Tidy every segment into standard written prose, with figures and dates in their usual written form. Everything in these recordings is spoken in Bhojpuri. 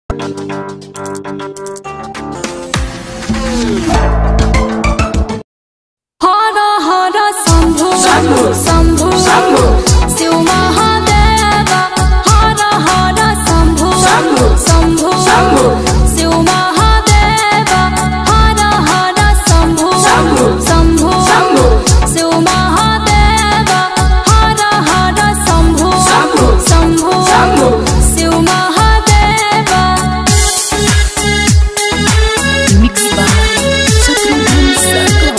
Har Har Shambhu Shambhu Shambhu Shiv Mahadev. Har Har Shambhu Shambhu Shambhu Shiv Mahadev. Har Har Shambhu Shambhu Shambhu Shiv Mahadev. Har Har Shambhu Shambhu Shambhu Shiv Mahadev. Mix by Shatrughan Sargam.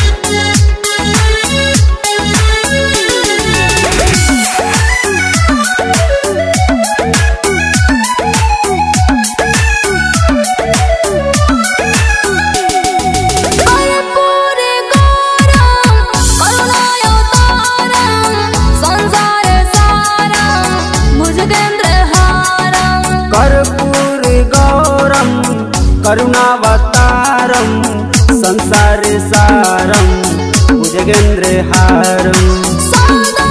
करुणावतारम संसार सारम भुजगेन्द्रहारम। सदा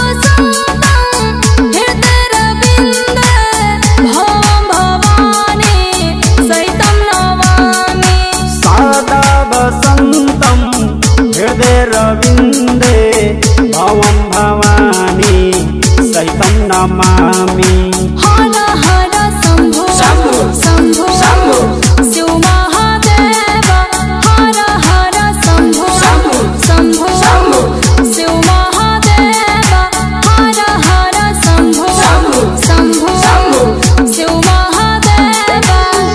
वसंतम हृदयरविंदे भवं भवानी सहितं नमामि। सदा वसंतम हृदयरविंदे भवं भवानी सहितं नमामि। हर हर शंभु शंभु शंभु शिव महादेव। हर हर शंभु शंभु शंभु शिव महादेव। हर हर शंभु शंभु शंभु शिव महादेव।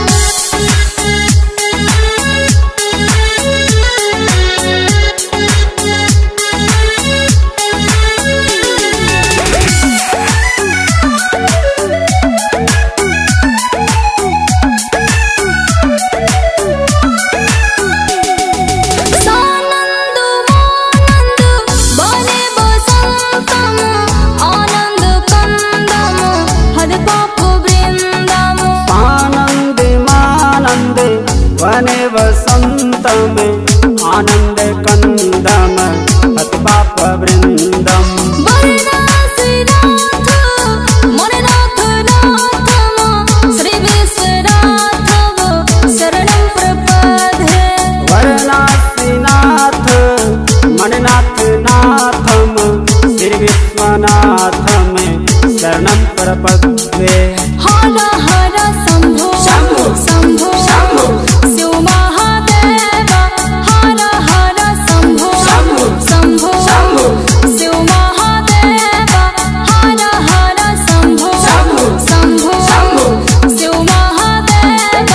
वने वसंतम आनंद कंदम हत पाप वृंदम। मणिनाथ नाथम श्री विश्वनाथम शरणं प्रपद्ये। वरनाथ मणिनाथ नाथम श्री विश्वनाथम शरणं प्रपद्ये। हर हर शंभु शंभु शंभु शिव महादेव। हर हर शंभु शंभु शंभु शिव महादेव। हर हर शंभु शंभु शंभु शिव महादेव।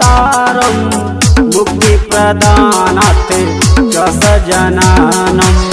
अवतारम मुक्ति प्रदानात् च सजनानम्।